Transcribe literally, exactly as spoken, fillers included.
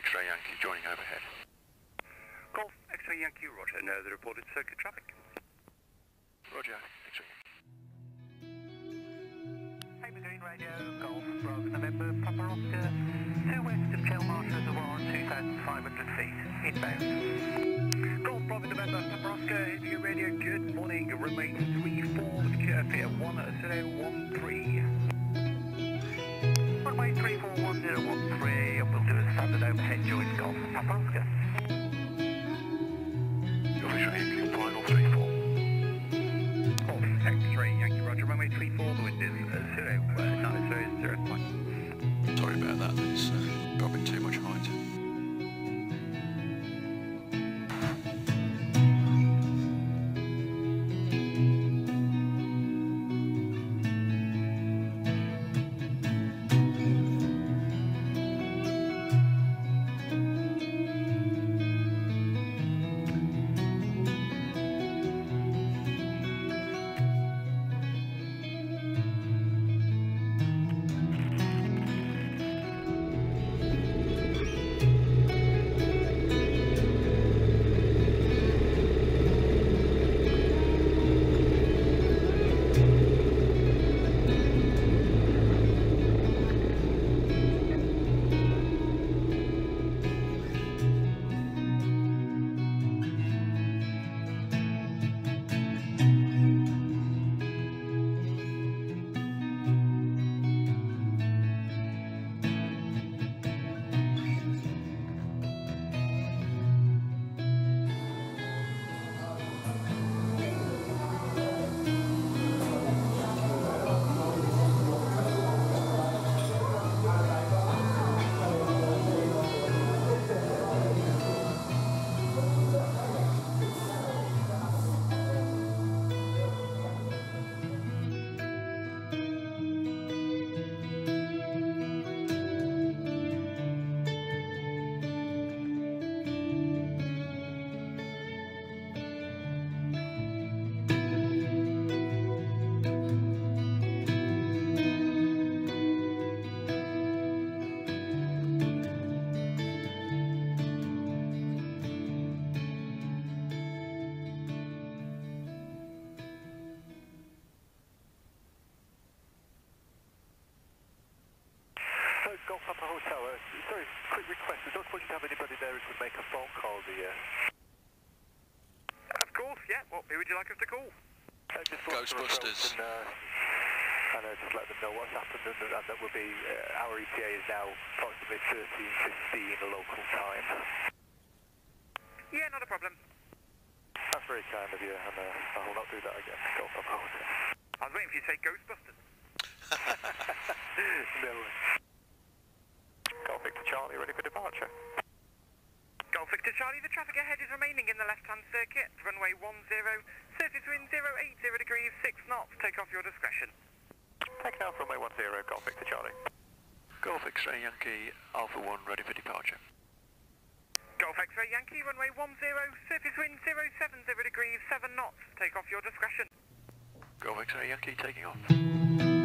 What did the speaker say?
X-ray Yankee joining overhead. Golf X-ray Yankee, roger. No, the reported circuit traffic. Roger, X-ray Yankee. Halfpenny Green radio, Golf Bravo November, Papa Oscar, two west of Chelmarsh Reservoir, two thousand five hundred feet, inbound. Golf Bravo November, Papa Oscar, India radio, good morning, runway three four with curve here, one zero one three. Runway three four one zero one three, and we'll do a standard overhead joint Golf Papa Oscar. Official Yankee, final three four. Golf X-ray Yankee, roger, runway three four, the wind is uh, zero, uh, nine zero zero point. Sorry about that, it's uh, dropping too much height. Golf Papa Hotel, uh, sorry, quick request. I don't suppose you have anybody there who could make a phone call, do you? Of course, yeah. What, who would you like us to call? Uh, just Ghostbusters. And, uh, and uh, just let them know what's happened, and, and that will be, uh, our E T A is now approximately thirteen fifteen local time. Yeah, not a problem. That's very kind of you, and uh, I will not do that again. Golf Papa Hotel. I was waiting for you to say Ghostbusters. No. Golf Victor Charlie, ready for departure. Golf Victor Charlie, the traffic ahead is remaining in the left-hand circuit. Runway one zero, surface wind zero eight zero degrees, six knots. Take off your discretion. Take now from runway one zero, Golf Victor Charlie. Golf X-ray Yankee, Alpha one, ready for departure. Golf X-ray Yankee, runway one zero, surface wind zero seven zero degrees, seven knots. Take off your discretion. Golf X-ray Yankee, taking off.